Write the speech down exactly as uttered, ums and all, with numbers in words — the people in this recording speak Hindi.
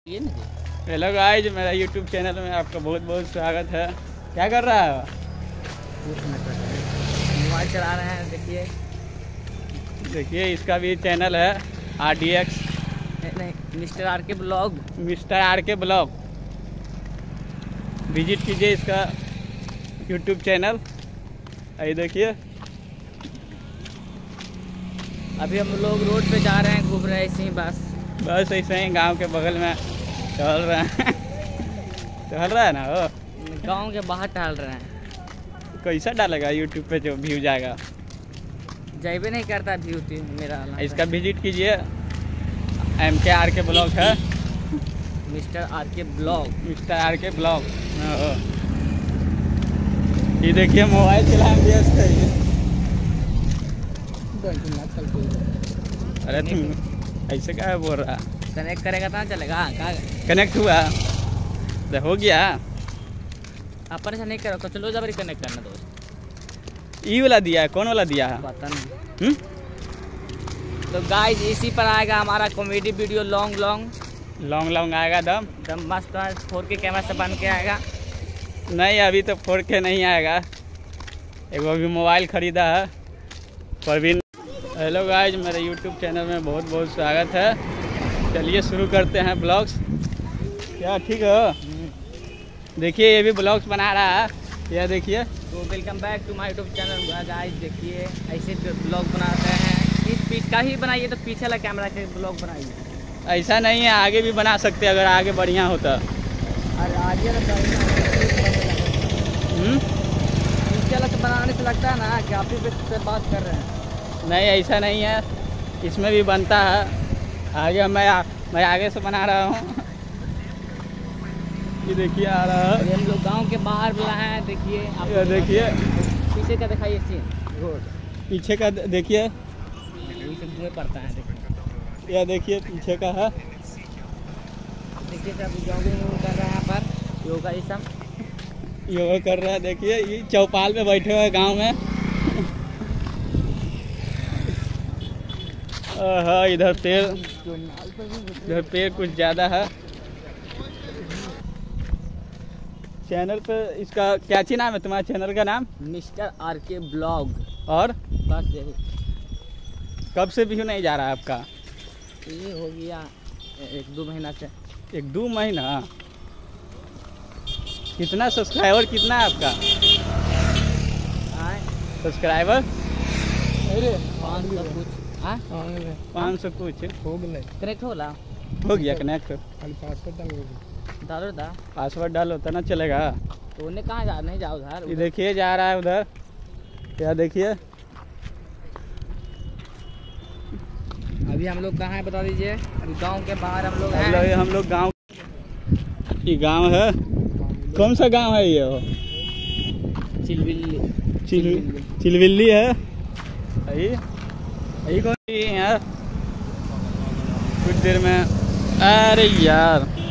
हेलो गाइस, मेरा यूट्यूब चैनल में आपका बहुत बहुत स्वागत है। क्या कर रहा है? मोबाइल चला रहे हैं। देखिए देखिए इसका भी चैनल है आर डी एक्स नहीं mister R K blog mister R K blog. Visit कीजिए इसका यूट्यूब चैनल। ये देखिए अभी हम लोग रोड पे जा रहे हैं, घूम रहे हैं ऐसे ही बस बस ऐसे ही गांव के बगल में टहल रहे हैं। टहल रहा है ना वो, गांव के बाहर टहल रहे हैं। कैसा डालेगा यूट्यूब पे जो व्यू जाएगा? जाइबे नहीं करता व्यू मेरा। इसका विजिट कीजिए। एम के आर के ब्लॉग है, mister R K blog mister R K blog. ये देखिए मोबाइल चलाने व्यस्त है। अरे तुम ऐसे क्या है बोल रहा? कनेक्ट करेगा तो चलेगा। कनेक्ट हुआ तो हो गया। अपन से नहीं करो, चलो जबरी कनेक्ट करना दोस्त। ई वाला दिया है? कौन वाला दिया है? पता नहीं। हुँ? तो गाइस इसी पर आएगा हमारा comedy video. Long long long long आएगा दम दम मस्त फोर के कैमरा से बन के आएगा। नहीं, अभी तो फोर के नहीं आएगा। एगो अभी मोबाइल खरीदा है परवीन। हेलो गाइस, मेरे यूट्यूब चैनल में बहुत बहुत स्वागत है। चलिए शुरू करते हैं ब्लॉग्स। क्या ठीक है? देखिए ये भी ब्लॉग्स बना रहा है। यह देखिए। तो welcome back to my YouTube channel guys. देखिए ऐसे ब्लॉग बनाते हैं। इस पीछे का ही बनाइए तो पीछे वाला कैमरा के ब्लॉग बनाइए। ऐसा नहीं है, आगे भी बना सकते अगर आगे बढ़िया होता। अरे आगे पीछे वाला से बनाने से लगता है ना कि आप ही से बात कर रहे हैं। नहीं, ऐसा नहीं है, इसमें भी बनता है। आगे मैं आ, मैं आगे से बना रहा हूँ। ये देखिए आ रहा है। हम लोग गांव के बाहर बुला हैं। देखिए आप देखिए पीछे का दिखाइए सीन रोड। पीछे का देखिए, धुएं पड़ता है। देखिए यह देखिए पीछे का है। देखिए सब जॉगिंग कर रहे हैं, यहाँ पर योगा ये सब योगा कर रहा है। देखिए ये चौपाल पे बैठे हुए गांव में। हाँ, इधर पेड़ इधर पेड़ कुछ ज़्यादा है। चैनल पे इसका क्या ची नाम है? तुम्हारे चैनल का नाम? Mister R K blog. और बस यही। कब से व्यू नहीं जा रहा है आपका? ये हो गया एक दो महीना से। एक दो महीना? कितना सब्सक्राइबर कितना है आपका? सब्सक्राइबर पाँच सौ कुछ। पाँच सौ कुछ हो गया। कनेक्ट होला हो गया कनेक्ट। डालो दा पासवर्ड डालो तो ना चलेगा। तो उन्हें कहाँ जा नहीं जाओ उधर। ये देखिए जा रहा है उधर। क्या देखिए अभी हम लोग कहाँ है बता दीजिए। अभी गांव के बाहर हम लोग हम हैं। लोग हम लोग गांव। ये गांव है। कौन सा गांव है ये? वो चिलविल्ली चिल चिलविल्ली है। यही यही कौन है? कुछ देर में। अरे यार